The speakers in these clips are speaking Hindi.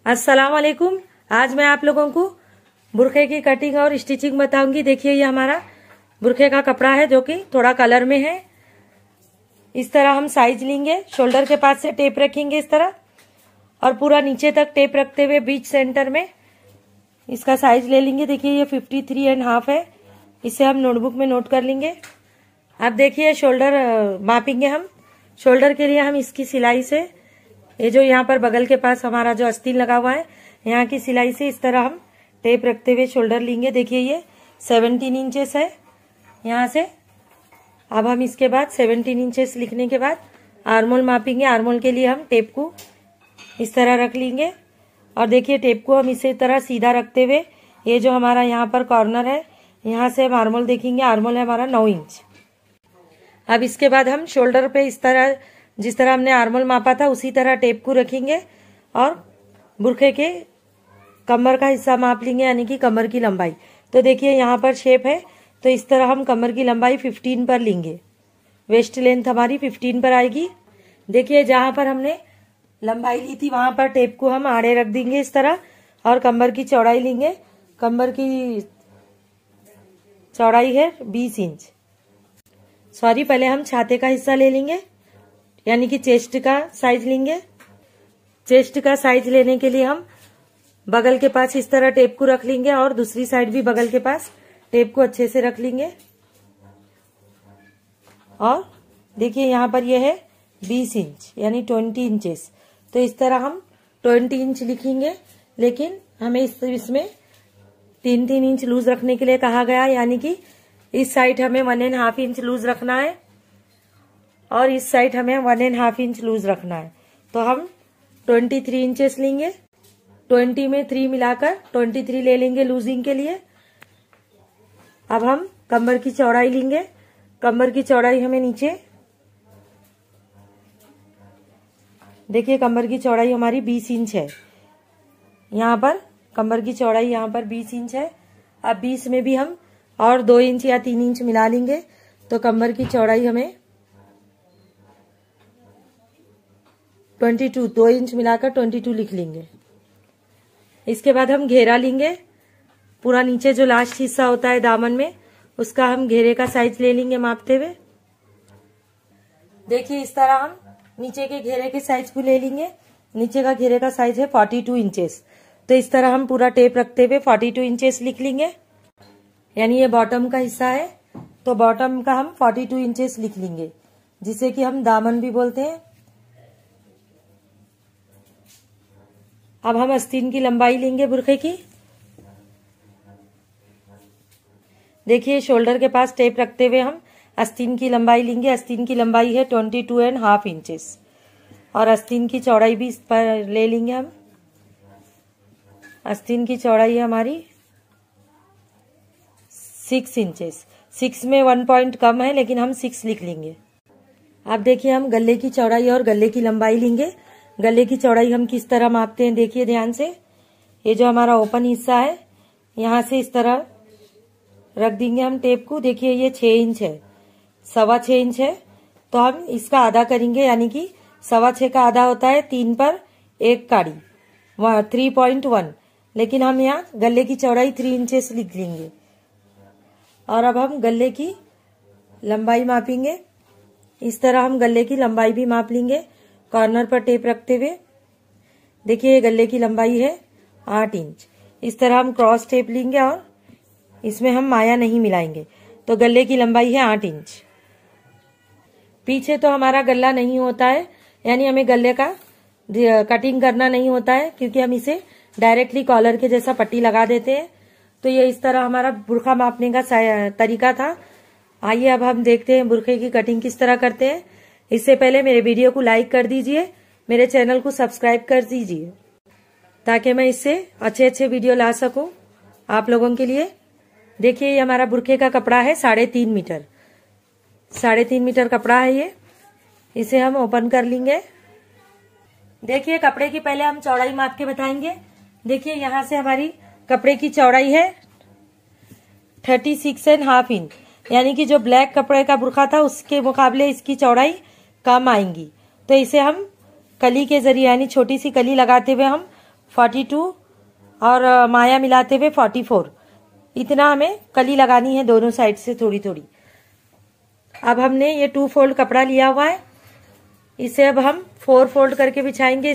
अस्सलाम वालेकुम। आज मैं आप लोगों को बुरखे की कटिंग और स्टिचिंग बताऊंगी। देखिए ये हमारा बुरखे का कपड़ा है जो कि थोड़ा कलर में है। इस तरह हम साइज लेंगे, शोल्डर के पास से टेप रखेंगे इस तरह और पूरा नीचे तक टेप रखते हुए बीच सेंटर में इसका साइज ले लेंगे। देखिए ये 53.5 है। इसे हम नोटबुक में नोट कर लेंगे। अब देखिए शोल्डर मापेंगे हम। शोल्डर के लिए हम इसकी सिलाई से, ये जो यहाँ पर बगल के पास हमारा जो आस्तीन लगा हुआ है, यहाँ की सिलाई से इस तरह हम टेप रखते हुए शोल्डर लेंगे। देखिए ये 17 इंचेस है यहाँ से। अब हम इसके बाद 17 इंचेस लिखने के बाद आर्मोल मापेंगे। आर्मोल के लिए हम टेप को इस तरह रख लेंगे और देखिए टेप को हम इसी तरह सीधा रखते हुए ये जो हमारा यहाँ पर कॉर्नर है, यहाँ से हम आर्मोल देखेंगे। आर्मोल है हमारा 9 इंच। अब इसके बाद हम शोल्डर पे इस तरह, जिस तरह हमने आर्मोल मापा था उसी तरह टेप को रखेंगे और बुरखे के कमर का हिस्सा माप लेंगे, यानी कि कमर की लंबाई। तो देखिए यहाँ पर शेप है, तो इस तरह हम कमर की लंबाई 15 पर लेंगे। वेस्ट लेंथ हमारी 15 पर आएगी। देखिए जहां पर हमने लंबाई ली थी वहां पर टेप को हम आड़े रख देंगे इस तरह और कमर की चौड़ाई लेंगे। कमर की चौड़ाई है 20 इंच। सॉरी, पहले हम छाते का हिस्सा ले लेंगे, यानी कि चेस्ट का साइज लेंगे। चेस्ट का साइज लेने के लिए हम बगल के पास इस तरह टेप को रख लेंगे और दूसरी साइड भी बगल के पास टेप को अच्छे से रख लेंगे। और देखिए यहाँ पर यह है 20 इंच यानी 20 इंचेस। तो इस तरह हम 20 इंच लिखेंगे, लेकिन हमें इसमें 3-3 इंच लूज रखने के लिए कहा गया, यानी कि इस साइड हमें 1.5 इंच लूज रखना है और इस साइड हमें 1.5 इंच लूज रखना है। तो हम 23 इंचेस लेंगे। 20 में 3 मिलाकर 23 ले लेंगे लूजिंग के लिए। अब हम कमर की चौड़ाई लेंगे। कमर की चौड़ाई हमें नीचे, देखिए कमर की चौड़ाई हमारी 20 इंच है। यहाँ पर कमर की चौड़ाई यहाँ पर 20 इंच है। अब 20 में भी हम और 2 इंच या 3 इंच मिला लेंगे, तो कमर की चौड़ाई हमें 22, 2 इंच मिलाकर 22 लिख लेंगे। इसके बाद हम घेरा लेंगे। पूरा नीचे जो लास्ट हिस्सा होता है दामन में, उसका हम घेरे का साइज ले लेंगे मापते हुए। देखिए इस तरह हम नीचे के घेरे के साइज को ले लेंगे। नीचे का घेरे का साइज है 42 इंचेस। तो इस तरह हम पूरा टेप रखते हुए 42 इंचेस लिख लेंगे, यानी ये बॉटम का हिस्सा है। तो बॉटम का हम 42 इंचेस लिख लेंगे, जिसे कि हम दामन भी बोलते हैं। अब हम आस्तीन की लंबाई लेंगे बुरखे की। देखिए शोल्डर के पास टेप रखते हुए हम आस्तीन की लंबाई लेंगे। आस्तीन की लंबाई है 22.5 इंचेस और आस्तीन की चौड़ाई भी इस पर ले लेंगे हम। आस्तीन की चौड़ाई है हमारी 6 इंचेस। 6 में 1 पॉइंट कम है, लेकिन हम 6 लिख लेंगे। अब देखिए हम गले की चौड़ाई और गले की लंबाई लेंगे। गले की चौड़ाई हम किस तरह मापते हैं, देखिए ध्यान से। ये जो हमारा ओपन हिस्सा है, यहाँ से इस तरह रख देंगे हम टेप को। देखिए ये 6 इंच है, 6.25 इंच है। तो हम इसका आधा करेंगे, यानी कि 6.25 का आधा होता है 3 पर 1 काड़ी, 3.1। लेकिन हम यहाँ गले की चौड़ाई 3 इंचेस लिख लेंगे। और अब हम गले की लंबाई मापेंगे। इस तरह हम गले की लंबाई भी माप लेंगे कॉर्नर पर टेप रखते हुए। देखिए गले की लंबाई है 8 इंच। इस तरह हम क्रॉस टेप लेंगे और इसमें हम माया नहीं मिलाएंगे। तो गले की लंबाई है 8 इंच। पीछे तो हमारा गला नहीं होता है, यानी हमें गले का कटिंग करना नहीं होता है, क्योंकि हम इसे डायरेक्टली कॉलर के जैसा पट्टी लगा देते हैं। तो ये इस तरह हमारा बुरखा मापने का तरीका था। आइए अब हम देखते हैं बुरखे की कटिंग किस तरह करते हैं। इससे पहले मेरे वीडियो को लाइक कर दीजिए, मेरे चैनल को सब्सक्राइब कर दीजिए, ताकि मैं इससे अच्छे वीडियो ला सकूं आप लोगों के लिए। देखिए ये हमारा बुरखे का कपड़ा है 3.5 मीटर। 3.5 मीटर कपड़ा है ये। इसे हम ओपन कर लेंगे। देखिए कपड़े की पहले हम चौड़ाई माप के बताएंगे। देखिए यहाँ से हमारी कपड़े की चौड़ाई है 36.5 इंच, यानी कि जो ब्लैक कपड़े का बुरखा था उसके मुकाबले इसकी चौड़ाई कम आएंगी। तो इसे हम कली के जरिए, यानी छोटी सी कली लगाते हुए हम 42 और माया मिलाते हुए 44। इतना हमें कली लगानी है दोनों साइड से थोड़ी थोड़ी। अब हमने ये 2 फोल्ड कपड़ा लिया हुआ है, इसे अब हम 4 फोल्ड करके बिछाएंगे।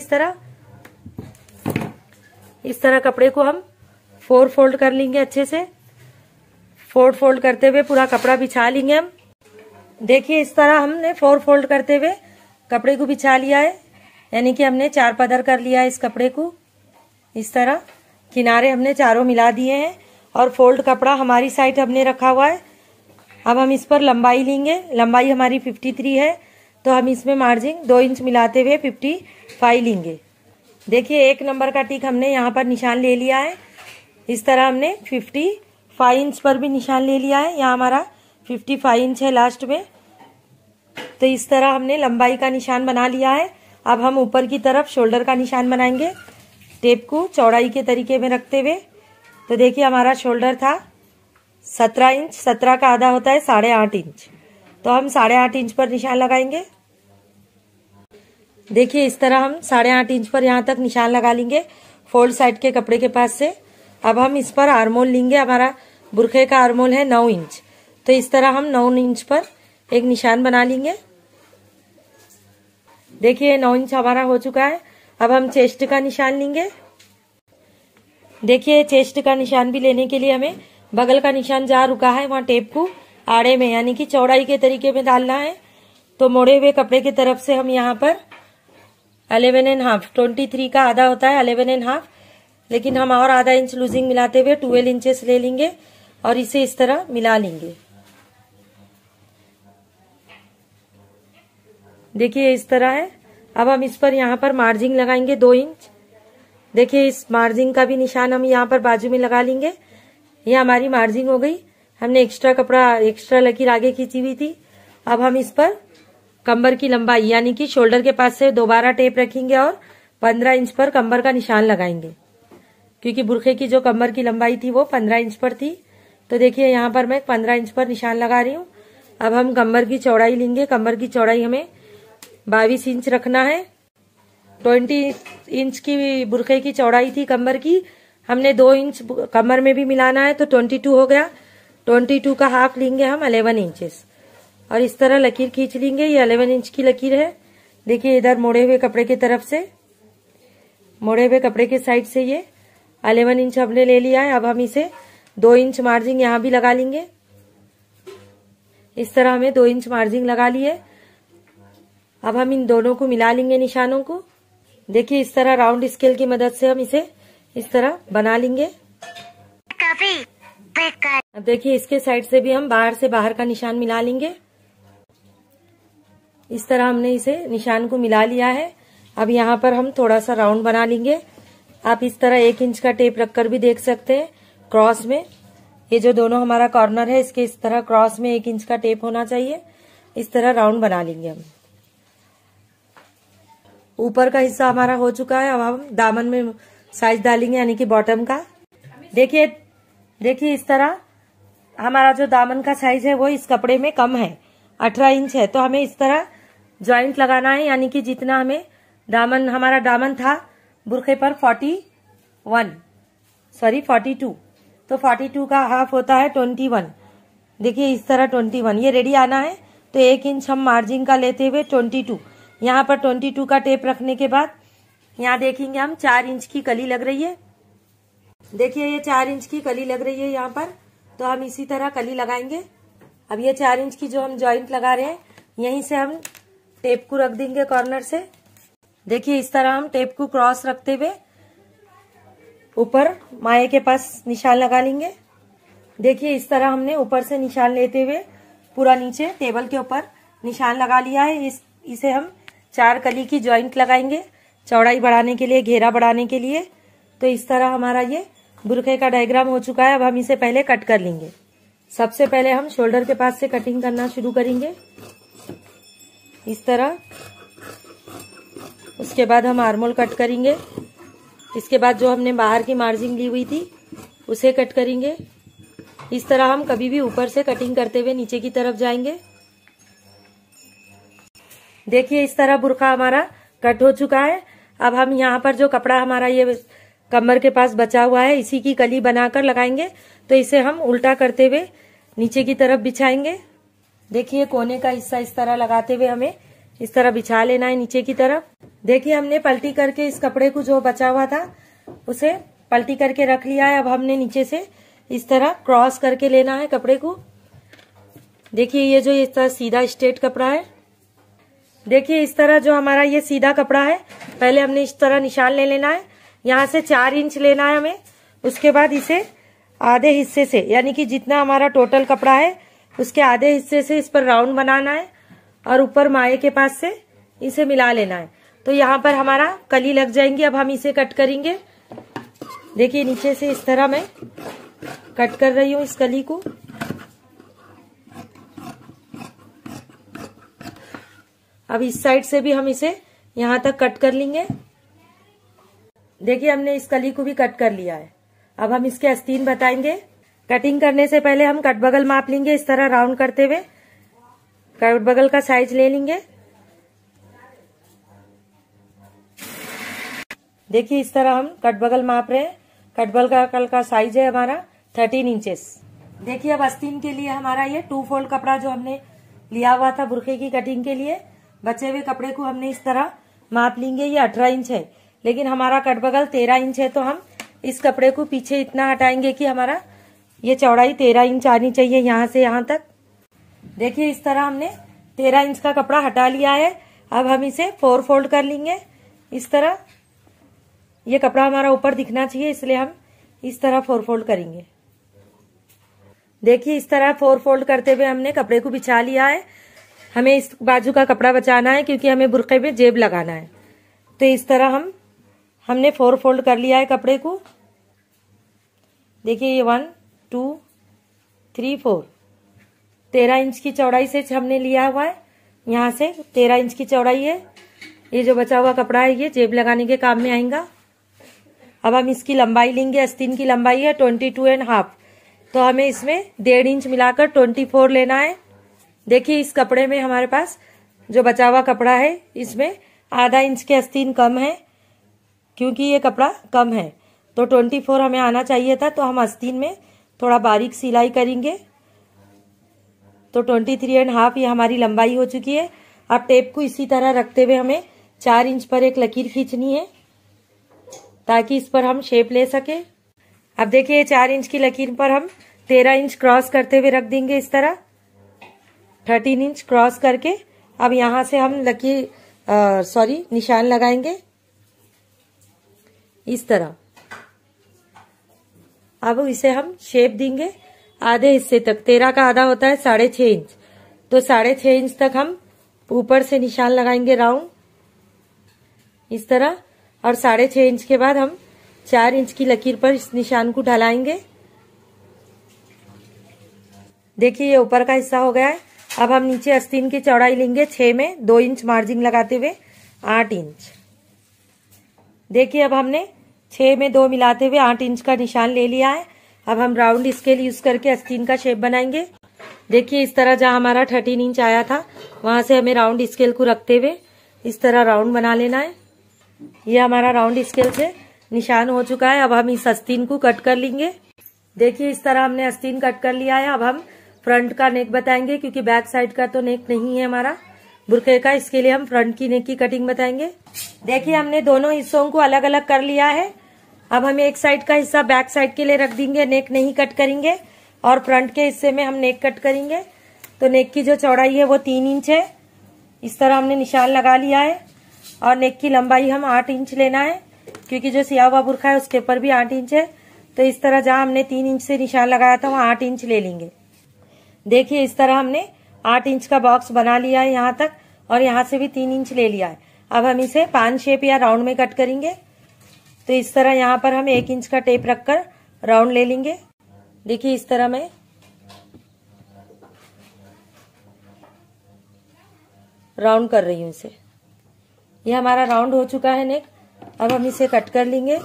इस तरह कपड़े को हम 4 फोल्ड कर लेंगे अच्छे से। 4 फोल्ड करते हुए पूरा कपड़ा बिछा लेंगे हम। देखिए इस तरह हमने 4 फोल्ड करते हुए कपड़े को बिछा लिया है, यानी कि हमने 4 पदर कर लिया है इस कपड़े को। इस तरह किनारे हमने चारों मिला दिए हैं और फोल्ड कपड़ा हमारी साइड हमने रखा हुआ है। अब हम इस पर लंबाई लेंगे। लंबाई हमारी 53 है, तो हम इसमें मार्जिन 2 इंच मिलाते हुए 55 लेंगे। देखिए 1 नंबर का टिक हमने यहाँ पर निशान ले लिया है। इस तरह हमने 55 इंच पर भी निशान ले लिया है। यहाँ हमारा 55 इंच है लास्ट में। तो इस तरह हमने लंबाई का निशान बना लिया है। अब हम ऊपर की तरफ शोल्डर का निशान बनाएंगे, टेप को चौड़ाई के तरीके में रखते हुए। तो देखिए हमारा शोल्डर था 17 इंच, 17 का आधा होता है 8.5 इंच, तो हम 8.5 इंच पर निशान लगाएंगे। देखिए इस तरह हम 8.5 इंच पर यहाँ तक निशान लगा लेंगे फोल्ड साइड के कपड़े के पास से। अब हम इस पर आर्मोल लेंगे। हमारा बुरखे का आर्मोल है 9 इंच, तो इस तरह हम 9 इंच पर एक निशान बना लेंगे। देखिए 9 इंच हमारा हो चुका है। अब हम चेस्ट का निशान लेंगे। देखिए चेस्ट का निशान भी लेने के लिए हमें बगल का निशान जहाँ रुका है वहाँ टेप को आड़े में यानी कि चौड़ाई के तरीके में डालना है। तो मोड़े हुए कपड़े की तरफ से हम यहाँ पर 11.5, 23 का आधा होता है 11.5, लेकिन हम और आधा इंच लूजिंग मिलाते हुए 12 इंचेस ले लेंगे और इसे इस तरह मिला लेंगे। देखिए इस तरह है। अब हम इस पर यहाँ पर मार्जिन लगाएंगे 2 इंच। देखिए इस मार्जिन का भी निशान हम यहाँ पर बाजू में लगा लेंगे। ये हमारी मार्जिन हो गई। हमने एक्स्ट्रा लकीर आगे खींची हुई थी। अब हम इस पर कमर की लंबाई यानी कि शोल्डर के पास से दोबारा टेप रखेंगे और 15 इंच पर कमर का निशान लगाएंगे, क्योंकि बुरखे की जो कमर की लंबाई थी वो 15 इंच पर थी। तो देखिए यहाँ पर मैं 15 इंच पर निशान लगा रही हूँ। अब हम कमर की चौड़ाई लेंगे। कमर की चौड़ाई हमें 22 इंच रखना है। 20 इंच की बुरखे की चौड़ाई थी कमर की, हमने 2 इंच कमर में भी मिलाना है, तो 22 हो गया। 22 का हाफ लेंगे हम 11 इंचेस और इस तरह लकीर खींच लेंगे। ये 11 इंच की लकीर है। देखिए इधर मोड़े हुए कपड़े की तरफ से, मोड़े हुए कपड़े के साइड से ये 11 इंच हमने ले लिया है। अब हम इसे 2 इंच मार्जिन यहाँ भी लगा लेंगे। इस तरह हमें 2 इंच मार्जिन लगा लिए। अब हम इन दोनों को मिला लेंगे निशानों को। देखिए इस तरह राउंड स्केल की मदद से हम इसे इस तरह बना लेंगे। अब देखिए इसके साइड से भी हम बाहर से बाहर का निशान मिला लेंगे। इस तरह हमने इसे निशान को मिला लिया है। अब यहाँ पर हम थोड़ा सा राउंड बना लेंगे। आप इस तरह 1 इंच का टेप रखकर भी देख सकते हैं क्रॉस में। ये जो दोनों हमारा कॉर्नर है इसके इस तरह क्रॉस में 1 इंच का टेप होना चाहिए। इस तरह राउंड बना लेंगे हम। ऊपर का हिस्सा हमारा हो चुका है। अब हम दामन में साइज डालेंगे यानी कि बॉटम का। देखिए इस तरह हमारा जो दामन का साइज है वो इस कपड़े में कम है, 18 इंच है, तो हमें इस तरह जॉइंट लगाना है। यानी कि जितना हमें हमारा दामन था बुरखे पर 42, तो 42 का हाफ होता है 21। देखिए इस तरह 21 ये रेडी आना है। तो 1 इंच हम मार्जिन का लेते हुए 22, यहाँ पर 22 का टेप रखने के बाद यहाँ देखेंगे हम 4 इंच की कली लग रही है। देखिए ये 4 इंच की कली लग रही है यहाँ पर, तो हम इसी तरह कली लगाएंगे। अब ये 4 इंच की जो हम जॉइंट लगा रहे हैं यहीं से हम टेप को रख देंगे कॉर्नर से। देखिए इस तरह हम टेप को क्रॉस रखते हुए ऊपर माये के पास निशान लगा लेंगे। देखिए इस तरह हमने ऊपर से निशान लेते हुए पूरा नीचे टेबल के ऊपर निशान लगा लिया है। इसे हम 4 कली की जॉइंट लगाएंगे चौड़ाई बढ़ाने के लिए, घेरा बढ़ाने के लिए। तो इस तरह हमारा ये बुरखे का डायग्राम हो चुका है। अब हम इसे पहले कट कर लेंगे। सबसे पहले हम शोल्डर के पास से कटिंग करना शुरू करेंगे इस तरह। उसके बाद हम आर्मोल कट करेंगे। इसके बाद जो हमने बाहर की मार्जिन ली हुई थी उसे कट करेंगे। इस तरह हम कभी भी ऊपर से कटिंग करते हुए नीचे की तरफ जाएंगे। देखिए इस तरह बुरखा हमारा कट हो चुका है। अब हम यहाँ पर जो कपड़ा हमारा ये कमर के पास बचा हुआ है, इसी की कली बनाकर लगाएंगे। तो इसे हम उल्टा करते हुए नीचे की तरफ बिछाएंगे। देखिए कोने का हिस्सा इस तरह लगाते हुए हमें इस तरह बिछा लेना है नीचे की तरफ। देखिए हमने पलटी करके इस कपड़े को जो बचा हुआ था उसे पलटी करके रख लिया है। अब हमने नीचे से इस तरह क्रॉस करके लेना है कपड़े को। देखिए ये जो इस तरह सीधा स्ट्रेट कपड़ा है, देखिए इस तरह जो हमारा ये सीधा कपड़ा है, पहले हमने इस तरह निशान ले लेना है। यहाँ से 4 इंच लेना है हमें। उसके बाद इसे आधे हिस्से से, यानी कि जितना हमारा टोटल कपड़ा है उसके आधे हिस्से से इस पर राउंड बनाना है और ऊपर माए के पास से इसे मिला लेना है। तो यहाँ पर हमारा कली लग जाएंगी। अब हम इसे कट करेंगे। देखिए नीचे से इस तरह मैं कट कर रही हूँ इस कली को। अब इस साइड से भी हम इसे यहाँ तक कट कर लेंगे। देखिए हमने इस कली को भी कट कर लिया है। अब हम इसके आस्तीन बताएंगे। कटिंग करने से पहले हम कट बगल माप लेंगे, इस तरह राउंड करते हुए कट बगल का साइज ले लेंगे। देखिए इस तरह हम कट बगल माप रहे हैं। कट बगल का साइज है हमारा 13 इंचेस। देखिए अब आस्तीन के लिए हमारा ये 2 फोल्ड कपड़ा जो हमने लिया हुआ था बुरखे की कटिंग के लिए, बचे हुए कपड़े को हमने इस तरह माप लेंगे। ये 18 इंच है, लेकिन हमारा कट बगल 13 इंच है, तो हम इस कपड़े को पीछे इतना हटाएंगे कि हमारा ये चौड़ाई 13 इंच आनी चाहिए यहाँ से यहाँ तक। देखिए इस तरह हमने 13 इंच का कपड़ा हटा लिया है। अब हम इसे 4 फोल्ड कर लेंगे। इस तरह ये कपड़ा हमारा ऊपर दिखना चाहिए, इसलिए हम इस तरह 4 फोल्ड करेंगे। देखिए इस तरह 4 फोल्ड करते हुए हमने कपड़े को बिछा लिया है। हमें इस बाजू का कपड़ा बचाना है क्योंकि हमें बुरखे में जेब लगाना है। तो इस तरह हमने 4 फोल्ड कर लिया है कपड़े को। देखिए ये 1 2 3 4 13 इंच की चौड़ाई से हमने लिया हुआ है। यहाँ से 13 इंच की चौड़ाई है। ये जो बचा हुआ कपड़ा है ये जेब लगाने के काम में आएगा। अब हम इसकी लंबाई लेंगे। आस्तीन की लंबाई है 22.5, तो हमें इसमें 1.5 इंच मिलाकर 24 लेना है। देखिए इस कपड़े में हमारे पास जो बचा हुआ कपड़ा है इसमें आधा इंच के आस्तीन कम है, क्योंकि ये कपड़ा कम है। तो 24 हमें आना चाहिए था, तो हम आस्तीन में थोड़ा बारीक सिलाई करेंगे। तो 23.5 ये हमारी लंबाई हो चुकी है। अब टेप को इसी तरह रखते हुए हमें 4 इंच पर एक लकीर खींचनी है ताकि इस पर हम शेप ले सके। अब देखिए 4 इंच की लकीर पर हम 13 इंच क्रॉस करते हुए रख देंगे इस तरह। 13 इंच क्रॉस करके अब यहाँ से हम निशान लगाएंगे इस तरह। अब इसे हम शेप देंगे आधे हिस्से तक। 13 का आधा होता है 6.5 इंच, तो 6.5 इंच तक हम ऊपर से निशान लगाएंगे राउंड इस तरह। और 6.5 इंच के बाद हम 4 इंच की लकीर पर इस निशान को ढलाएंगे। देखिए ये ऊपर का हिस्सा हो गया है। अब हम नीचे आस्तीन की चौड़ाई लेंगे 6 में 2 इंच मार्जिन लगाते हुए 8 इंच। देखिए अब हमने 6 में 2 मिलाते हुए 8 इंच का निशान ले लिया है। अब हम राउंड स्केल यूज करके आस्तीन का शेप बनाएंगे। देखिए इस तरह जहां हमारा 13 इंच आया था वहां से हमें राउंड स्केल को रखते हुए इस तरह राउंड बना लेना है। ये हमारा राउंड स्केल से निशान हो चुका है। अब हम इस आस्तीन को कट कर लेंगे। देखिए इस तरह हमने आस्तीन कट कर लिया है। अब हम फ्रंट का नेक बताएंगे, क्योंकि बैक साइड का तो नेक नहीं है हमारा बुरखे का, इसके लिए हम फ्रंट की नेक की कटिंग बताएंगे। देखिए हमने दोनों हिस्सों को अलग अलग कर लिया है। अब हम एक साइड का हिस्सा बैक साइड के लिए रख देंगे, नेक नहीं कट करेंगे, और फ्रंट के हिस्से में हम नेक कट करेंगे। तो नेक की जो चौड़ाई है वो 3 इंच है। इस तरह हमने निशान लगा लिया है। और नेक की लंबाई हम 8 इंच लेना है, क्योंकि जो सिया हुआ बुरखा है उसके ऊपर भी 8 इंच है। तो इस तरह जहां हमने 3 इंच से निशान लगाया था वहां 8 इंच ले लेंगे। देखिए इस तरह हमने 8 इंच का बॉक्स बना लिया है यहाँ तक, और यहाँ से भी 3 इंच ले लिया है। अब हम इसे 5 शेप या राउंड में कट करेंगे। तो इस तरह यहाँ पर हम 1 इंच का टेप रखकर राउंड ले लेंगे। देखिए इस तरह मैं राउंड कर रही हूँ इसे। ये हमारा राउंड हो चुका है नेक। अब हम इसे कट कर लेंगे।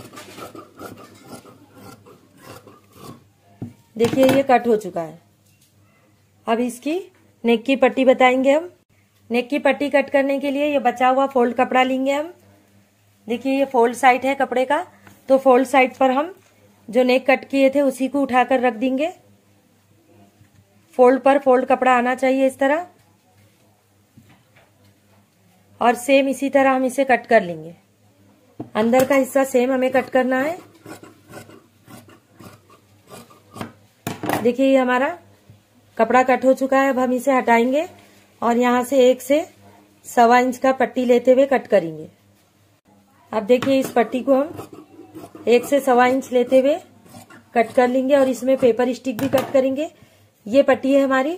देखिए ये कट हो चुका है। अब इसकी नेक की पट्टी बताएंगे हम। नेक की पट्टी कट करने के लिए ये बचा हुआ फोल्ड कपड़ा लेंगे हम। देखिए ये फोल्ड साइड है कपड़े का, तो फोल्ड साइड पर हम जो नेक कट किए थे उसी को उठाकर रख देंगे। फोल्ड पर फोल्ड कपड़ा आना चाहिए इस तरह, और सेम इसी तरह हम इसे कट कर लेंगे। अंदर का हिस्सा सेम हमें कट करना है। देखिए ये हमारा कपड़ा कट हो चुका है। अब हम इसे हटाएंगे और यहाँ से 1 से 1.25 इंच का पट्टी लेते हुए कट करेंगे। अब देखिए इस पट्टी को हम 1 से 1.25 इंच लेते हुए कट कर लेंगे और इसमें पेपर स्टिक भी कट करेंगे। ये पट्टी है हमारी,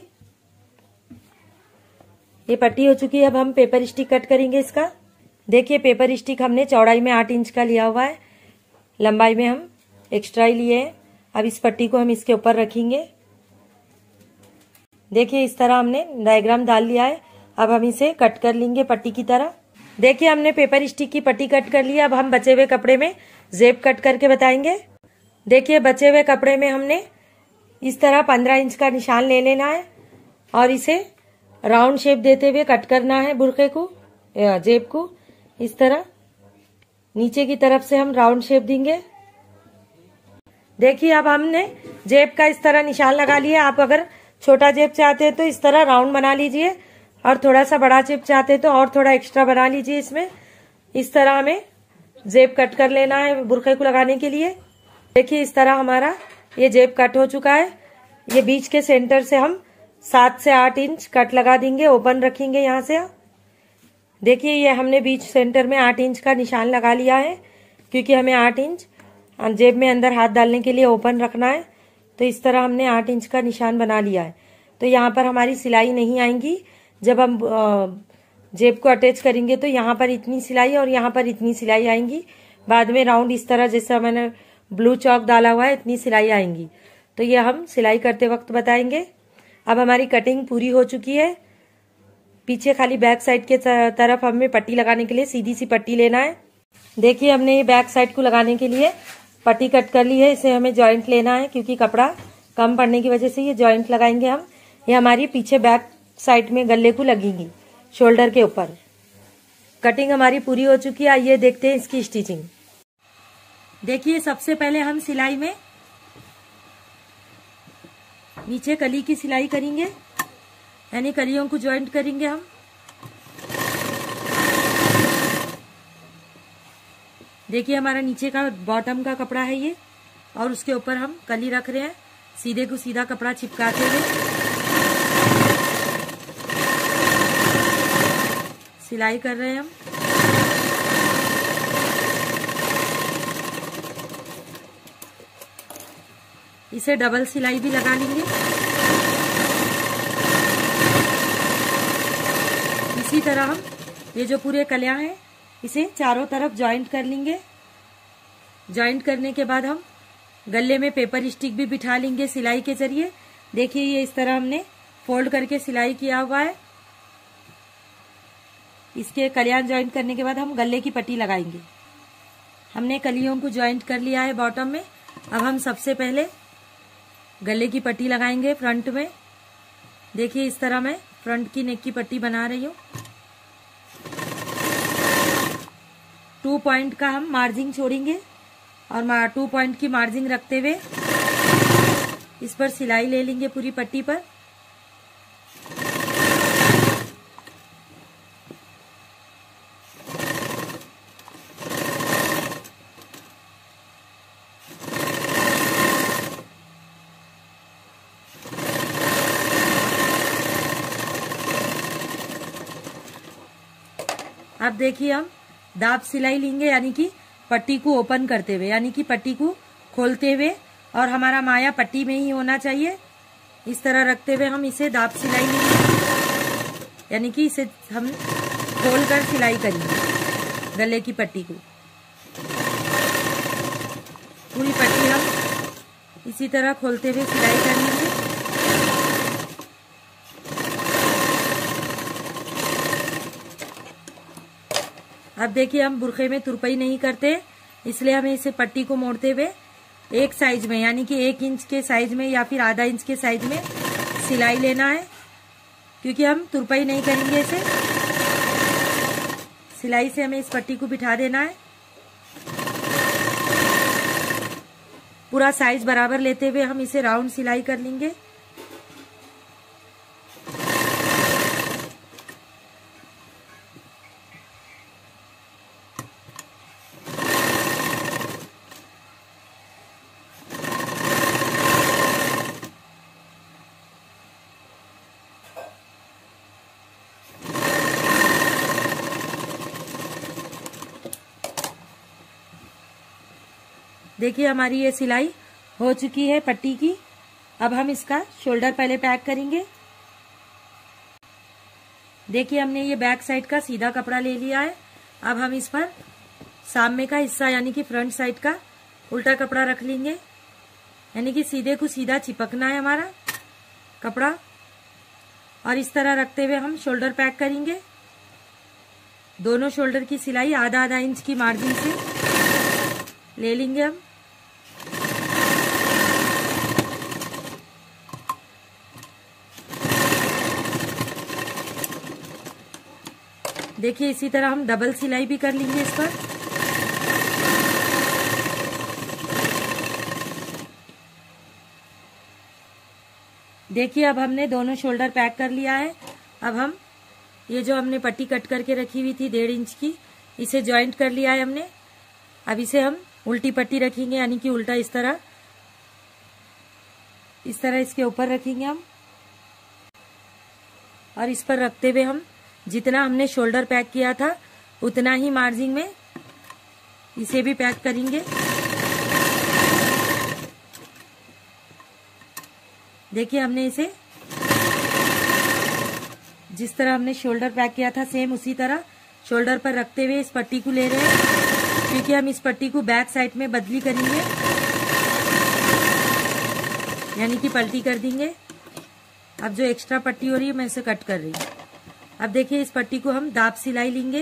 ये पट्टी हो चुकी है। अब हम पेपर स्टिक कट करेंगे इसका। देखिए पेपर स्टिक हमने चौड़ाई में 8 इंच का लिया हुआ है, लंबाई में हम एक्स्ट्रा ही लिए हैं। अब इस पट्टी को हम इसके ऊपर रखेंगे। देखिए इस तरह हमने डायग्राम डाल लिया है। अब हम इसे कट कर लेंगे पट्टी की तरह। देखिए हमने पेपर स्टिक की पट्टी कट कर ली। अब हम बचे हुए कपड़े में जेब कट करके बताएंगे। देखिए बचे हुए कपड़े में हमने इस तरह 15 इंच का निशान ले लेना है और इसे राउंड शेप देते हुए कट करना है बुर्के को, जेब को। इस तरह नीचे की तरफ से हम राउंड शेप देंगे। देखिए अब हमने जेब का इस तरह निशान लगा लिया। आप अगर छोटा जेब चाहते हैं तो इस तरह राउंड बना लीजिए, और थोड़ा सा बड़ा जेब चाहते हैं तो और थोड़ा एक्स्ट्रा बना लीजिए इसमें। इस तरह हमें जेब कट कर लेना है बुर्के को लगाने के लिए। देखिए इस तरह हमारा ये जेब कट हो चुका है। ये बीच के सेंटर से हम 7 से 8 इंच कट लगा देंगे, ओपन रखेंगे यहाँ से। देखिए ये हमने बीच सेंटर में 8 इंच का निशान लगा लिया है, क्योंकि हमें 8 इंच जेब में अंदर हाथ डालने के लिए ओपन रखना है। तो इस तरह हमने 8 इंच का निशान बना लिया है। तो यहाँ पर हमारी सिलाई नहीं आएंगी। जब हम जेब को अटैच करेंगे तो यहाँ पर इतनी सिलाई और यहाँ पर इतनी सिलाई आएंगी। बाद में राउंड इस तरह जैसा मैंने ब्लू चौक डाला हुआ है इतनी सिलाई आएंगी। तो ये हम सिलाई करते वक्त बताएंगे। अब हमारी कटिंग पूरी हो चुकी है। पीछे खाली बैक साइड के तरफ हमें पट्टी लगाने के लिए सीधी सी पट्टी लेना है। देखिए हमने ये बैक साइड को लगाने के लिए पट्टी कट कर ली है। इसे हमें जॉइंट लेना है, क्योंकि कपड़ा कम पड़ने की वजह से ये जॉइंट लगाएंगे हम। ये हमारी पीछे बैक साइड में गले को लगेगी, शोल्डर के ऊपर। कटिंग हमारी पूरी हो चुकी है। आइए देखते हैं इसकी स्टिचिंग। देखिए सबसे पहले हम सिलाई में नीचे कली की सिलाई करेंगे, यानी कलियों को जॉइंट करेंगे हम। देखिए हमारा नीचे का बॉटम का कपड़ा है ये, और उसके ऊपर हम कली रख रहे हैं, सीधे को सीधा कपड़ा चिपकाते हुए सिलाई कर रहे हैं हम। इसे डबल सिलाई भी लगा लेंगे। इसी तरह हम ये जो पूरे कलियां हैं इसे चारों तरफ जॉइंट कर लेंगे। जॉइंट करने के बाद हम गले में पेपर स्टिक भी बिठा लेंगे सिलाई के जरिए। देखिए ये इस तरह हमने फोल्ड करके सिलाई किया हुआ है। इसके कलियां जॉइंट करने के बाद हम गले की पट्टी लगाएंगे। हमने कलियों को जॉइंट कर लिया है बॉटम में। अब हम सबसे पहले गले की पट्टी लगाएंगे फ्रंट में। देखिए इस तरह मैं फ्रंट की नेक की पट्टी बना रही हूँ। 2 पॉइंट का हम मार्जिन छोड़ेंगे और 2 पॉइंट की मार्जिन रखते हुए इस पर सिलाई ले लेंगे पूरी पट्टी पर। अब देखिए हम दाब सिलाई लेंगे, यानी कि पट्टी को ओपन करते हुए, यानी कि पट्टी को खोलते हुए, और हमारा माया पट्टी में ही होना चाहिए। इस तरह रखते हुए हम इसे दाब सिलाई लेंगे, यानी कि इसे हम खोल कर सिलाई करेंगे गले की पट्टी को। पूरी पट्टी हम इसी तरह खोलते हुए सिलाई कर लेंगे। अब देखिए हम बुर्के में तुरपाई नहीं करते, इसलिए हमें इसे पट्टी को मोड़ते हुए एक साइज में, यानी कि 1 इंच के साइज में या फिर आधा इंच के साइज में सिलाई लेना है, क्योंकि हम तुरपाई नहीं करेंगे इसे। सिलाई से हमें इस पट्टी को बिठा देना है। पूरा साइज बराबर लेते हुए हम इसे राउंड सिलाई कर लेंगे। देखिए हमारी ये सिलाई हो चुकी है पट्टी की। अब हम इसका शोल्डर पहले पैक करेंगे। देखिए हमने ये बैक साइड का सीधा कपड़ा ले लिया है। अब हम इस पर सामने का हिस्सा यानी कि फ्रंट साइड का उल्टा कपड़ा रख लेंगे, यानी कि सीधे को सीधा चिपकना है हमारा कपड़ा। और इस तरह रखते हुए हम शोल्डर पैक करेंगे। दोनों शोल्डर की सिलाई आधा आधा इंच की मार्जिन से ले लेंगे हम। देखिए इसी तरह हम डबल सिलाई भी कर लेंगे इस पर। देखिए अब हमने दोनों शोल्डर पैक कर लिया है। अब हम ये जो हमने पट्टी कट करके रखी हुई थी 1.5 इंच की, इसे जॉइंट कर लिया है हमने। अब इसे हम उल्टी पट्टी रखेंगे, यानी कि उल्टा इस तरह इसके ऊपर रखेंगे हम। और इस पर रखते हुए हम जितना हमने शोल्डर पैक किया था उतना ही मार्जिन में इसे भी पैक करेंगे। देखिए हमने इसे जिस तरह हमने शोल्डर पैक किया था सेम उसी तरह शोल्डर पर रखते हुए इस पट्टी को ले रहे हैं, क्योंकि हम इस पट्टी को बैक साइड में बदली करेंगे, यानी कि पलटी कर देंगे। अब जो एक्स्ट्रा पट्टी हो रही है मैं इसे कट कर रही हूँ। अब देखिए इस पट्टी को हम दाब सिलाई लेंगे,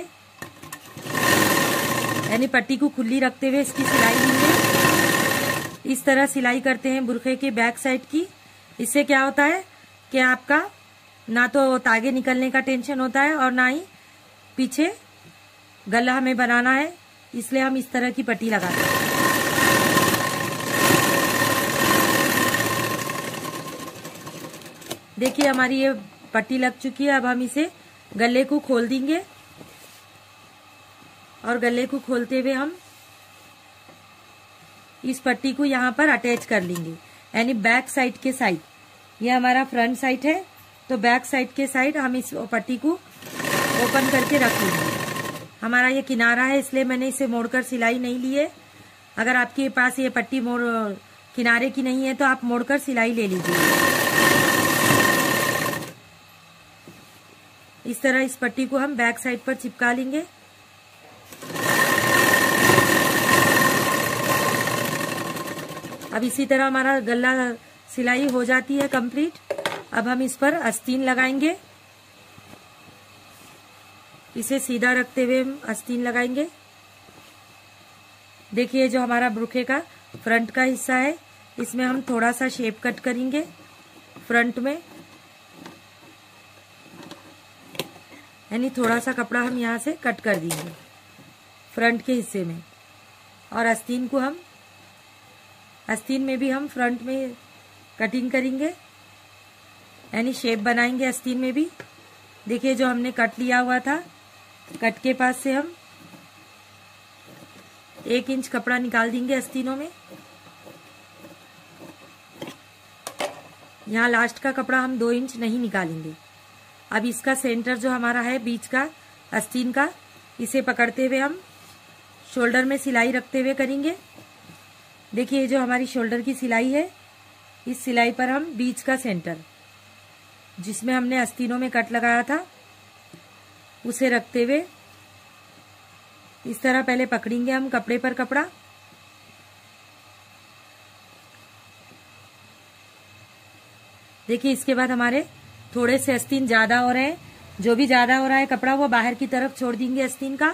यानी पट्टी को खुली रखते हुए इसकी सिलाई लेंगे। इस तरह सिलाई करते हैं बुर्के के बैक साइड की। इससे क्या होता है कि आपका ना तो तागे निकलने का टेंशन होता है और ना ही पीछे गला हमें बनाना है, इसलिए हम इस तरह की पट्टी लगाते हैं। देखिए हमारी ये पट्टी लग चुकी है। अब हम इसे गले को खोल देंगे और गले को खोलते हुए हम इस पट्टी को यहाँ पर अटैच कर लेंगे, यानी बैक साइड के साइड। ये हमारा फ्रंट साइड है तो बैक साइड के साइड हम इस पट्टी को ओपन करके रख लेंगे। हमारा ये किनारा है इसलिए मैंने इसे मोड़कर सिलाई नहीं ली है। अगर आपके पास ये पट्टी मोड़ किनारे की नहीं है तो आप मोड़कर सिलाई ले लीजिए। इस तरह इस पट्टी को हम बैक साइड पर चिपका लेंगे। अब इसी तरह हमारा गला सिलाई हो जाती है कंप्लीट। अब हम इस पर आस्तीन लगाएंगे। इसे सीधा रखते हुए हम आस्तीन लगाएंगे। देखिए जो हमारा बुर्के का फ्रंट का हिस्सा है इसमें हम थोड़ा सा शेप कट करेंगे फ्रंट में, यानी थोड़ा सा कपड़ा हम यहाँ से कट कर देंगे फ्रंट के हिस्से में। और आस्तीन को हम आस्तीन में भी हम फ्रंट में कटिंग करेंगे, यानी शेप बनाएंगे आस्तीन में भी। देखिए जो हमने कट लिया हुआ था, कट के पास से हम 1 इंच कपड़ा निकाल देंगे आस्तीनों में। यहाँ लास्ट का कपड़ा हम 2 इंच नहीं निकालेंगे। अब इसका सेंटर जो हमारा है बीच का आस्तीन का, इसे पकड़ते हुए हम शोल्डर में सिलाई रखते हुए करेंगे। देखिए जो हमारी शोल्डर की सिलाई है, इस सिलाई पर हम बीच का सेंटर जिसमें हमने आस्तीनों में कट लगाया था उसे रखते हुए इस तरह पहले पकड़ेंगे हम कपड़े पर कपड़ा। देखिए इसके बाद हमारे थोड़े से आस्तीन ज्यादा हो रहे हैं। जो भी ज्यादा हो रहा है कपड़ा वो बाहर की तरफ छोड़ देंगे आस्तीन का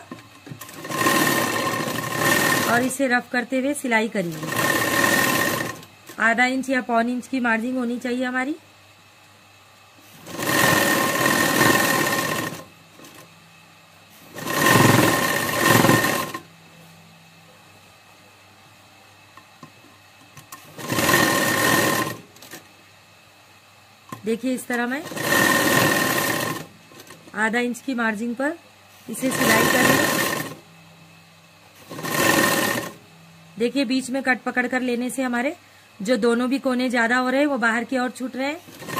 और इसे रफ करते हुए सिलाई करेंगे। आधा इंच या 1.25 इंच की मार्जिन होनी चाहिए हमारी। देखिए इस तरह मैं आधा इंच की मार्जिन पर इसे सिलाई कर लें। देखिए बीच में कट पकड़ कर लेने से हमारे जो दोनों भी कोने ज्यादा हो रहे हैं वो बाहर की ओर छूट रहे हैं।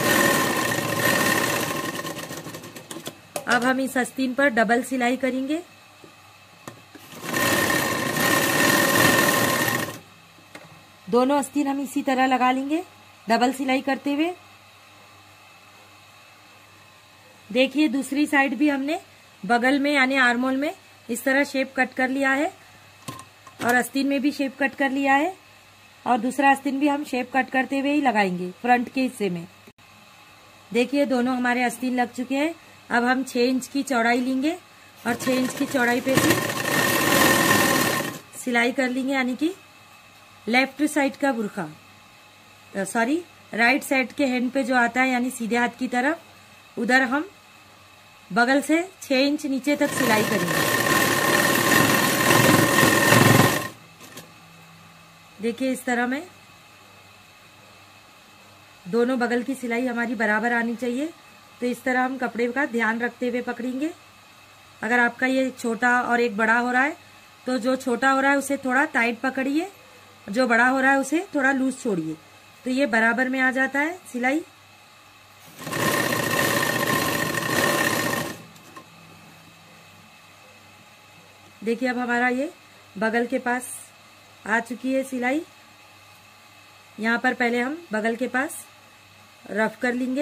अब हम इस आस्तीन पर डबल सिलाई करेंगे। दोनों आस्तीन हम इसी तरह लगा लेंगे डबल सिलाई करते हुए। देखिए दूसरी साइड भी हमने बगल में यानी आर्मोल में इस तरह शेप कट कर लिया है और आस्तीन में भी शेप कट कर लिया है और दूसरा आस्तीन भी हम शेप कट करते हुए ही लगाएंगे फ्रंट के हिस्से में। देखिए दोनों हमारे आस्तीन लग चुके हैं। अब हम 6 इंच की चौड़ाई लेंगे और 6 इंच की चौड़ाई पे भी सिलाई कर लेंगे, यानी कि लेफ्ट साइड का बुरखा राइट साइड के हैंड पे जो आता है यानी सीधे हाथ की तरफ, उधर हम बगल से 6 इंच नीचे तक सिलाई करेंगे। देखिए इस तरह में दोनों बगल की सिलाई हमारी बराबर आनी चाहिए, तो इस तरह हम कपड़े का ध्यान रखते हुए पकड़ेंगे। अगर आपका ये छोटा और एक बड़ा हो रहा है तो जो छोटा हो रहा है उसे थोड़ा टाइट पकड़िए, जो बड़ा हो रहा है उसे थोड़ा लूज छोड़िए, तो ये बराबर में आ जाता है सिलाई। देखिए अब हमारा ये बगल के पास आ चुकी है सिलाई। यहाँ पर पहले हम बगल के पास रफ कर लेंगे।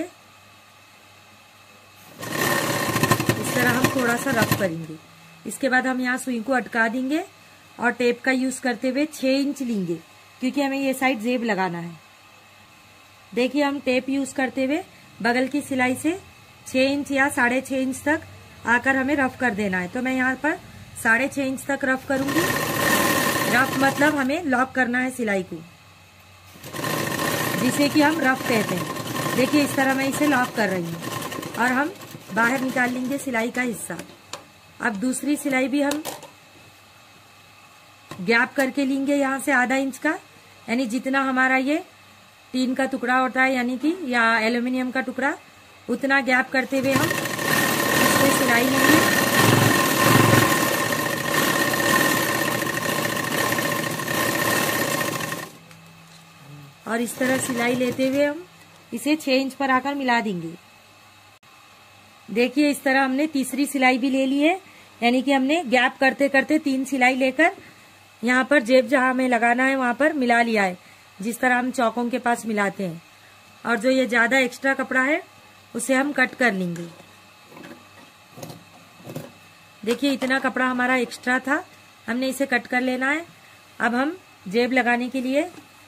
इस तरह हम थोड़ा सा रफ करेंगे। इसके बाद हम यहाँ सुई को अटका देंगे और टेप का यूज करते हुए 6 इंच लेंगे, क्योंकि हमें ये साइड जेब लगाना है। देखिए हम टेप यूज करते हुए बगल की सिलाई से 6 इंच या 6.5 इंच तक आकर हमें रफ कर देना है। तो मैं यहाँ पर 6.5 इंच तक रफ करूंगी। रफ मतलब हमें लॉक करना है सिलाई को, जिसे कि हम रफ कहते हैं। देखिए इस तरह मैं इसे लॉक कर रही हूँ और हम बाहर निकाल लेंगे सिलाई का हिस्सा। अब दूसरी सिलाई भी हम गैप करके लेंगे यहाँ से आधा इंच का, यानी जितना हमारा ये टीन का टुकड़ा होता है यानी कि या एल्यूमिनियम का टुकड़ा, उतना गैप करते हुए हम इसमें सिलाई लेंगे। और इस तरह सिलाई लेते हुए हम इसे 6 इंच पर आकर मिला देंगे। देखिए इस तरह हमने तीसरी सिलाई भी ले ली है, यानी कि हमने गैप करते करते 3 सिलाई लेकर यहाँ पर जेब जहाँ हमें लगाना है वहां पर मिला लिया है, जिस तरह हम चौकों के पास मिलाते हैं। और जो ये ज्यादा एक्स्ट्रा कपड़ा है उसे हम कट कर लेंगे। देखिए इतना कपड़ा हमारा एक्स्ट्रा था, हमने इसे कट कर लेना है। अब हम जेब लगाने के लिए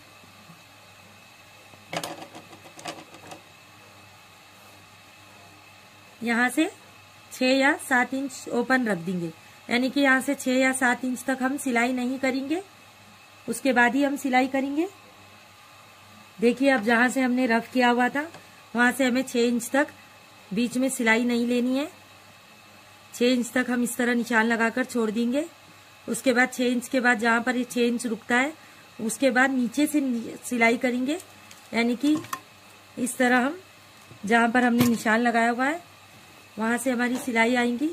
यहाँ से 6 या 7 इंच ओपन रख देंगे, यानी कि यहाँ से 6 या 7 इंच तक हम सिलाई नहीं करेंगे, उसके बाद ही हम सिलाई करेंगे। देखिए अब जहाँ से हमने रफ किया हुआ था वहां से हमें 6 इंच तक बीच में सिलाई नहीं लेनी है। 6 इंच तक हम इस तरह निशान लगाकर छोड़ देंगे। उसके बाद 6 इंच के बाद जहाँ पर ये 6 इंच रुकता है उसके बाद नीचे से सिलाई करेंगे, यानी कि इस तरह हम जहाँ पर हमने निशान लगाया हुआ है वहां से हमारी सिलाई आएंगी।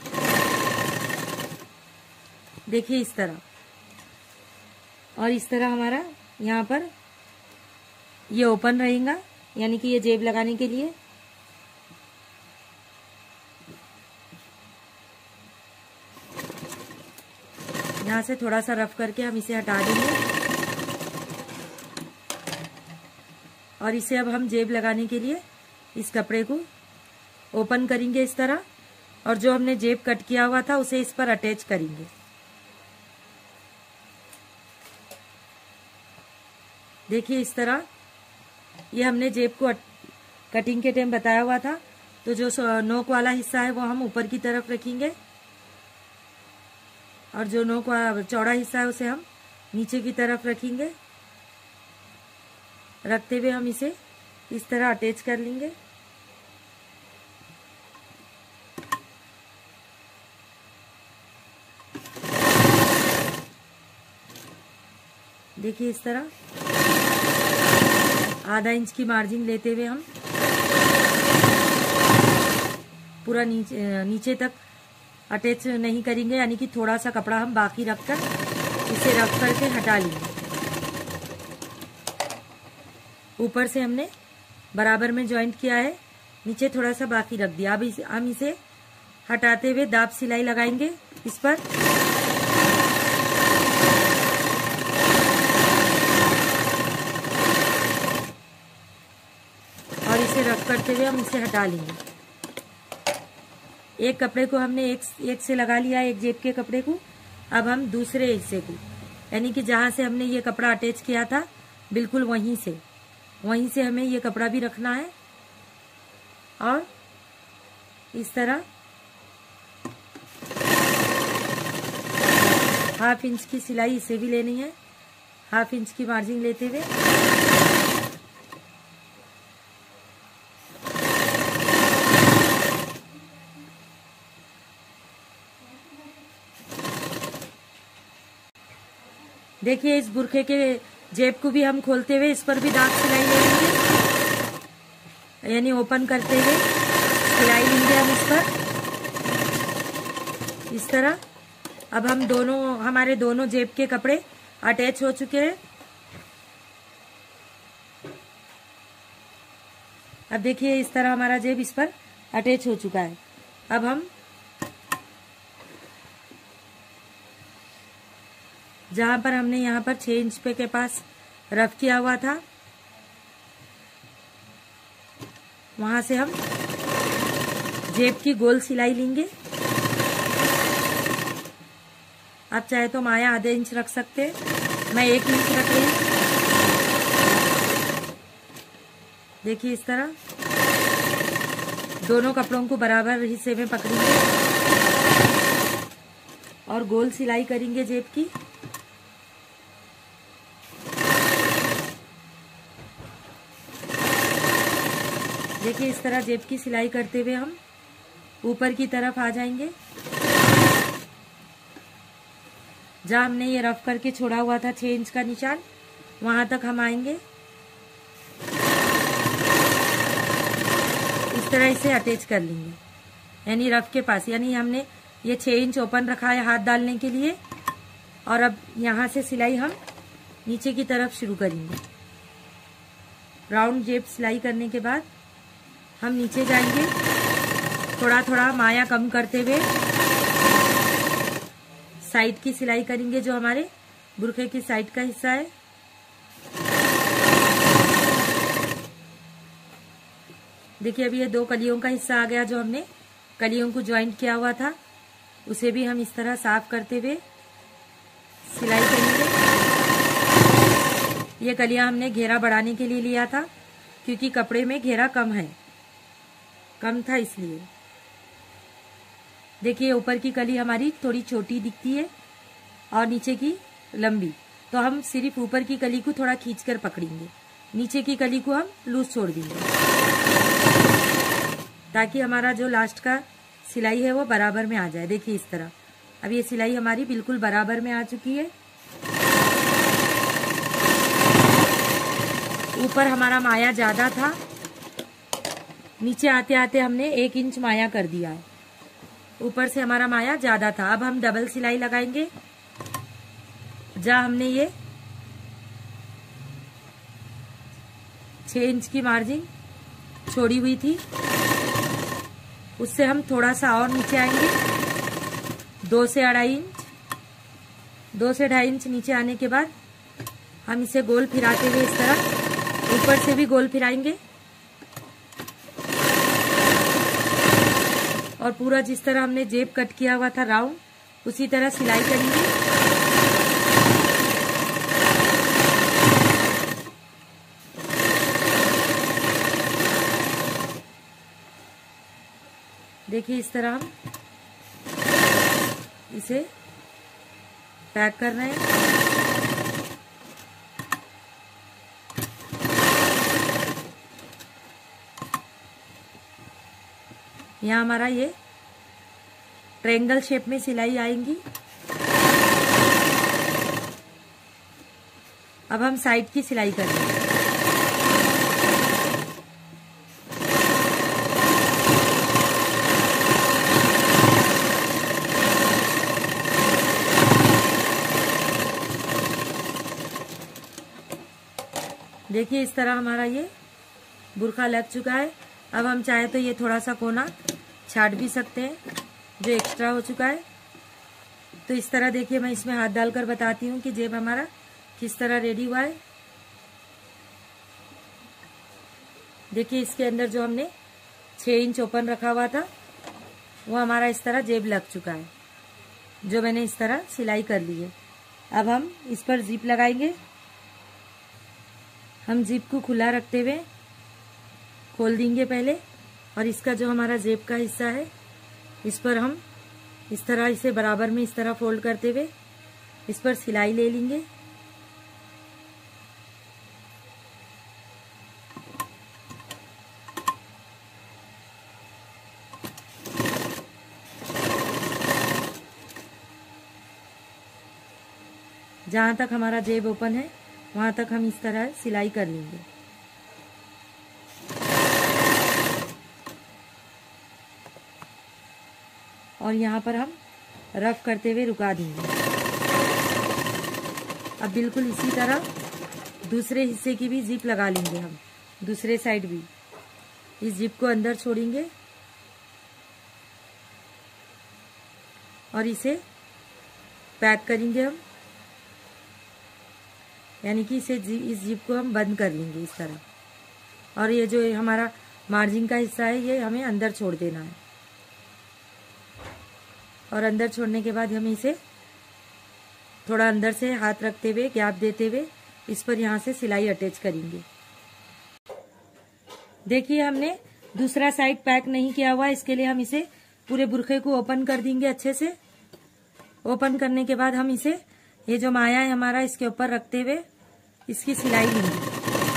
देखिए इस तरह, और इस तरह हमारा यहाँ पर ये ओपन रहेगा, यानी कि ये जेब लगाने के लिए। यहाँ से थोड़ा सा रफ करके हम इसे हटा देंगे और इसे अब हम जेब लगाने के लिए इस कपड़े को ओपन करेंगे इस तरह, और जो हमने जेब कट किया हुआ था उसे इस पर अटैच करेंगे। देखिए इस तरह ये हमने जेब को कटिंग के टाइम बताया हुआ था, तो जो नोक वाला हिस्सा है वो हम ऊपर की तरफ रखेंगे और जो नोक वाला चौड़ा हिस्सा है उसे हम नीचे की तरफ रखेंगे। रखते हुए हम इसे इस तरह अटैच कर लेंगे। देखिए इस तरह आधा इंच की मार्जिन लेते हुए हम पूरा नीचे तक अटैच नहीं करेंगे, यानी कि थोड़ा सा कपड़ा हम बाकी रखकर इसे रख करके हटा लेंगे। ऊपर से हमने बराबर में जॉइंट किया है, नीचे थोड़ा सा बाकी रख दिया। अब हम इसे हटाते हुए दाब सिलाई लगाएंगे इस पर। और इसे रफ करते हुए हम इसे हटा लेंगे। एक कपड़े को हमने एक से लगा लिया, एक जेब के कपड़े को। अब हम दूसरे हिस्से को, यानी कि जहां से हमने ये कपड़ा अटैच किया था बिल्कुल वहीं से हमें ये कपड़ा भी रखना है। और इस तरह 1/2 इंच की सिलाई इसे भी लेनी है, 1/2 इंच की मार्जिन लेते हुए। देखिए इस बुरखे के जेब को भी हम खोलते हुए इस पर भी दाग सिलाई लेंगे, यानी ओपन करते हुए सिलाई लेंगे हम इस पर इस तरह। अब हम हमारे दोनों जेब के कपड़े अटैच हो चुके हैं। अब देखिए इस तरह हमारा जेब इस पर अटैच हो चुका है। अब हम जहां पर हमने यहाँ पर 6 इंच पे के पास रफ किया हुआ था, वहां से हम जेब की गोल सिलाई लेंगे। आप चाहे तो माया आधे इंच रख सकते हैं, मैं 1 इंच रख रही हूँ। देखिए इस तरह दोनों कपड़ों को बराबर हिस्से में पकड़ेंगे और गोल सिलाई करेंगे जेब की। देखिए इस तरह जेब की सिलाई करते हुए हम ऊपर की तरफ आ जाएंगे। जहां हमने ये रफ करके छोड़ा हुआ था 6 इंच का निशान, वहां तक हम आएंगे। इस तरह इसे अटैच कर लेंगे, यानी रफ के पास, यानी हमने ये 6 इंच ओपन रखा है हाथ डालने के लिए। और अब यहां से सिलाई हम नीचे की तरफ शुरू करेंगे। राउंड जेब सिलाई करने के बाद हम नीचे जाएंगे, थोड़ा थोड़ा माया कम करते हुए साइड की सिलाई करेंगे, जो हमारे बुरखे की साइड का हिस्सा है। देखिए अभी ये 2 कलियों का हिस्सा आ गया, जो हमने कलियों को ज्वाइंट किया हुआ था, उसे भी हम इस तरह साफ करते हुए सिलाई करेंगे। ये कलियां हमने घेरा बढ़ाने के लिए लिया था, क्योंकि कपड़े में घेरा कम था इसलिए। देखिए ऊपर की कली हमारी थोड़ी छोटी दिखती है और नीचे की लंबी, तो हम सिर्फ ऊपर की कली को थोड़ा खींचकर पकड़ेंगे, नीचे की कली को हम लूज छोड़ देंगे, ताकि हमारा जो लास्ट का सिलाई है वो बराबर में आ जाए। देखिए इस तरह अब ये सिलाई हमारी बिल्कुल बराबर में आ चुकी है। ऊपर हमारा माया ज्यादा था, नीचे आते आते हमने 1 इंच माया कर दिया है। ऊपर से हमारा माया ज्यादा था। अब हम डबल सिलाई लगाएंगे। जहां हमने ये 6 इंच की मार्जिन छोड़ी हुई थी, उससे हम थोड़ा सा और नीचे आएंगे, 2 से 2.5 इंच, 2 से 2.5 इंच नीचे आने के बाद हम इसे गोल फिराते हुए इस तरह ऊपर से भी गोल फिराएंगे और पूरा जिस तरह हमने जेब कट किया हुआ था राउंड, उसी तरह सिलाई करेंगे। देखिए इस तरह हम इसे पैक कर रहे हैं। यहाँ हमारा ये ट्रायंगल शेप में सिलाई आएंगी। अब हम साइड की सिलाई करेंगे। देखिए इस तरह हमारा ये बुर्का लग चुका है। अब हम चाहे तो ये थोड़ा सा कोना छाट भी सकते हैं जो एक्स्ट्रा हो चुका है। तो इस तरह देखिए मैं इसमें हाथ डालकर बताती हूँ कि जेब हमारा किस तरह रेडी हुआ है। देखिए इसके अंदर जो हमने 6 इंच ओपन रखा हुआ था वो हमारा इस तरह जेब लग चुका है, जो मैंने इस तरह सिलाई कर ली है। अब हम इस पर जिप लगाएंगे। हम जिप को खुला रखते हुए खोल देंगे पहले, और इसका जो हमारा जेब का हिस्सा है इस पर हम इस तरह इसे बराबर में इस तरह फोल्ड करते हुए इस पर सिलाई ले लेंगे। जहां तक हमारा जेब ओपन है वहां तक हम इस तरह सिलाई कर लेंगे। और यहाँ पर हम रफ करते हुए रुका देंगे। अब बिल्कुल इसी तरह दूसरे हिस्से की भी जिप लगा लेंगे हम, दूसरे साइड भी इस जिप को अंदर छोड़ेंगे और इसे पैक करेंगे हम, यानी कि इस जिप को हम बंद कर लेंगे इस तरह। और ये जो हमारा मार्जिन का हिस्सा है ये हमें अंदर छोड़ देना है, और अंदर छोड़ने के बाद हम इसे थोड़ा अंदर से हाथ रखते हुए गैप देते हुए इस पर यहाँ से सिलाई अटैच करेंगे। देखिए हमने दूसरा साइड पैक नहीं किया हुआ, इसके लिए हम इसे पूरे बुर्खे को ओपन कर देंगे अच्छे से। ओपन करने के बाद हम इसे ये जो माया है हमारा इसके ऊपर रखते हुए इसकी सिलाई लेंगे।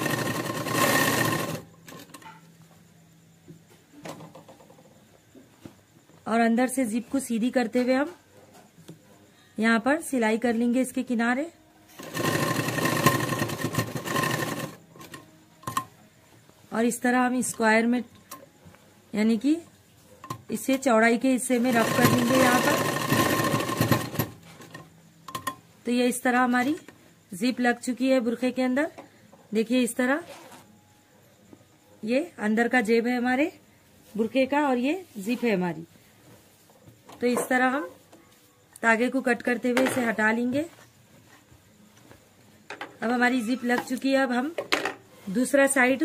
और अंदर से जिप को सीधी करते हुए हम यहाँ पर सिलाई कर लेंगे इसके किनारे। और इस तरह हम स्क्वायर में यानी कि इसे चौड़ाई के हिस्से में रफ कर लेंगे यहाँ पर। तो ये इस तरह हमारी जिप लग चुकी है बुर्खे के अंदर। देखिए इस तरह ये अंदर का जेब है हमारे बुर्खे का और ये जिप है हमारी। तो इस तरह हम धागे को कट करते हुए इसे हटा लेंगे। अब हमारी जिप लग चुकी है। अब हम दूसरा साइड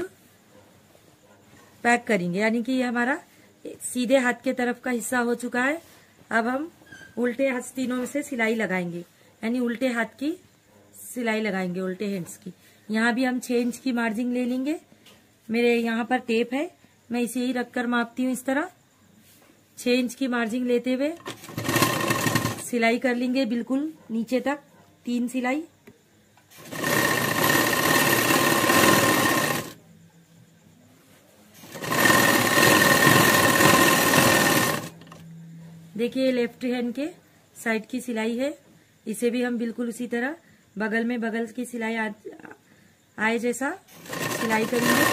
पैक करेंगे, यानी कि ये हमारा सीधे हाथ के तरफ का हिस्सा हो चुका है। अब हम उल्टे आस्तीनों से सिलाई लगाएंगे, यानी उल्टे हाथ की सिलाई लगाएंगे, उल्टे हैंड्स की। यहाँ भी हम 6 इंच की मार्जिन ले लेंगे। मेरे यहाँ पर टेप है, मैं इसे ही रखकर मापती हूँ। इस तरह 6 इंच की मार्जिन लेते हुए सिलाई कर लेंगे बिल्कुल नीचे तक 3 सिलाई। देखिए लेफ्ट हैंड के साइड की सिलाई है, इसे भी हम बिल्कुल उसी तरह बगल में बगल की सिलाई आए जैसा सिलाई करेंगे।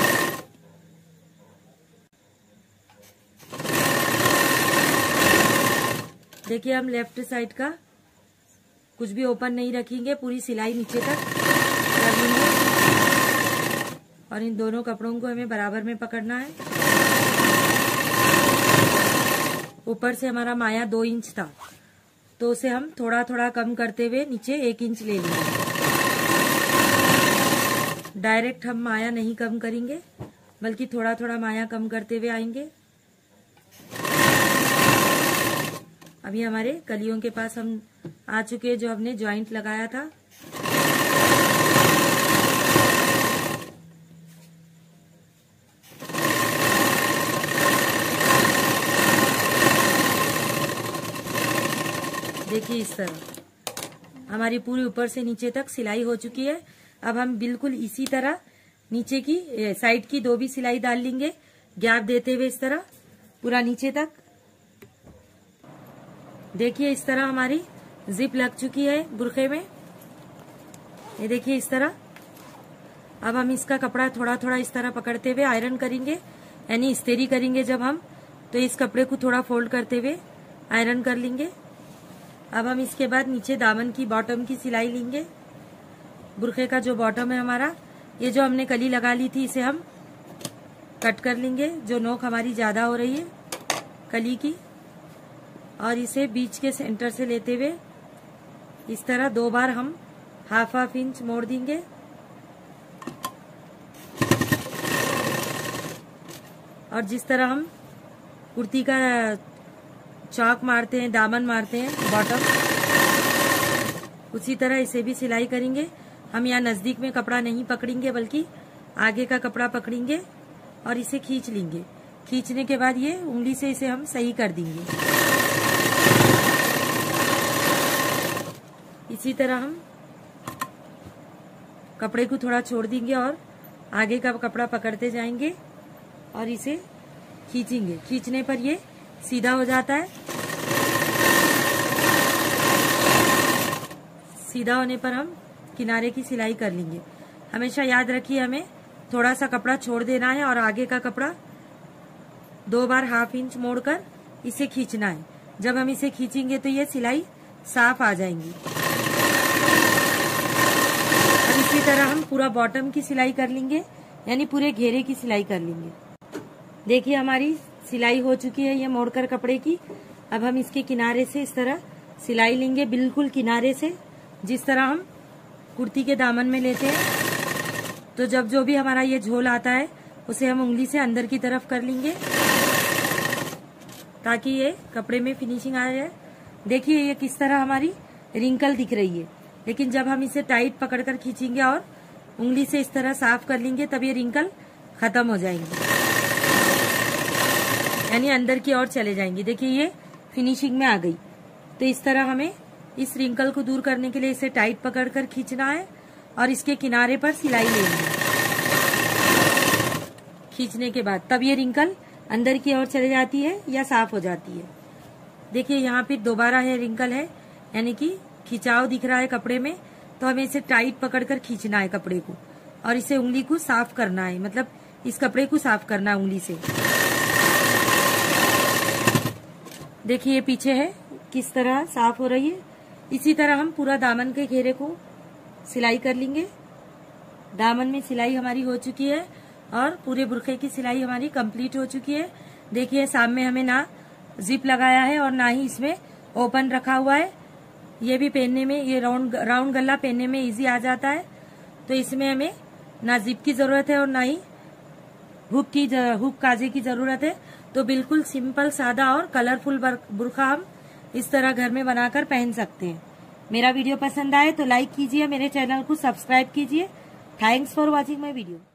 देखिए हम लेफ्ट साइड का कुछ भी ओपन नहीं रखेंगे, पूरी सिलाई नीचे तक कर लेंगे। और इन दोनों कपड़ों को हमें बराबर में पकड़ना है। ऊपर से हमारा माया 2 इंच था, तो उसे हम थोड़ा थोड़ा कम करते हुए नीचे 1 इंच ले लेंगे। डायरेक्ट हम माया नहीं कम करेंगे, बल्कि थोड़ा थोड़ा माया कम करते हुए आएंगे। अभी हमारे कलियों के पास हम आ चुके हैं, जो हमने जॉइंट लगाया था। देखिए इस तरह हमारी पूरी ऊपर से नीचे तक सिलाई हो चुकी है। अब हम बिल्कुल इसी तरह नीचे की साइड की 2 भी सिलाई डाल लेंगे, गैप देते हुए इस तरह पूरा नीचे तक। देखिए इस तरह हमारी जिप लग चुकी है बुर्खे में। ये देखिए इस तरह। अब हम इसका कपड़ा थोड़ा थोड़ा इस तरह पकड़ते हुए आयरन करेंगे, यानी इस्त्री करेंगे जब हम, तो इस कपड़े को थोड़ा फोल्ड करते हुए आयरन कर लेंगे। अब हम इसके बाद नीचे दामन की बॉटम की सिलाई लेंगे। बुर्खे का जो बॉटम है हमारा ये जो हमने कली लगा ली थी इसे हम कट कर लेंगे, जो नोक हमारी ज्यादा हो रही है कली की, और इसे बीच के सेंटर से लेते हुए इस तरह 2 बार हम हाफ इंच मोड़ देंगे। और जिस तरह हम कुर्ती का चौक मारते हैं, दामन मारते हैं बॉटम, उसी तरह इसे भी सिलाई करेंगे। हम यहाँ नजदीक में कपड़ा नहीं पकड़ेंगे बल्कि आगे का कपड़ा पकड़ेंगे और इसे खींच लेंगे। खींचने के बाद ये उंगली से इसे हम सही कर देंगे। इसी तरह हम कपड़े को थोड़ा छोड़ देंगे और आगे का कपड़ा पकड़ते जाएंगे और इसे खींचेंगे। खींचने पर ये सीधा हो जाता है। सीधा होने पर हम किनारे की सिलाई कर लेंगे। हमेशा याद रखिए हमें थोड़ा सा कपड़ा छोड़ देना है और आगे का कपड़ा 2 बार हाफ इंच मोड़कर इसे खींचना है। जब हम इसे खींचेंगे तो ये सिलाई साफ आ जाएंगी। और इसी तरह हम पूरा बॉटम की सिलाई कर लेंगे, यानी पूरे घेरे की सिलाई कर लेंगे। देखिए हमारी सिलाई हो चुकी है ये मोड़कर कपड़े की। अब हम इसके किनारे से इस तरह सिलाई लेंगे, बिल्कुल किनारे से, जिस तरह हम कुर्ती के दामन में लेते हैं। तो जब जो भी हमारा ये झोल आता है उसे हम उंगली से अंदर की तरफ कर लेंगे ताकि ये कपड़े में फिनिशिंग आ जाए। देखिए ये किस तरह हमारी रिंकल दिख रही है, लेकिन जब हम इसे टाइट पकड़कर खींचेंगे और उंगली से इस तरह साफ कर लेंगे तब ये रिंकल खत्म हो जाएंगी, यानी अंदर की ओर चले जाएंगी। देखिए ये फिनिशिंग में आ गई। तो इस तरह हमें इस रिंकल को दूर करने के लिए इसे टाइट पकड़कर खींचना है और इसके किनारे पर सिलाई लेनी है। खींचने के बाद तब ये रिंकल अंदर की ओर चले जाती है या साफ हो जाती है। देखिए यहाँ पे दोबारा है रिंकल है, यानी कि खिंचाव दिख रहा है कपड़े में। तो हमें इसे टाइट पकड़कर खींचना है कपड़े को और इसे उंगली को साफ करना है, मतलब इस कपड़े को साफ करना है उंगली से। देखिए ये पीछे है किस तरह साफ हो रही है। इसी तरह हम पूरा दामन के घेरे को सिलाई कर लेंगे। दामन में सिलाई हमारी हो चुकी है और पूरे बुर्के की सिलाई हमारी कंप्लीट हो चुकी है। देखिए सामने हमें ना जिप लगाया है और ना ही इसमें ओपन रखा हुआ है। ये भी पहनने में, ये राउंड गला पहनने में इजी आ जाता है। तो इसमें हमें ना जिप की जरूरत है और ना ही हुक काजे की जरूरत है। तो बिल्कुल सिंपल, सादा और कलरफुल बुर्का हम इस तरह घर में बनाकर पहन सकते हैं। मेरा वीडियो पसंद आए तो लाइक कीजिए, मेरे चैनल को सब्सक्राइब कीजिए। Thanks for watching my video.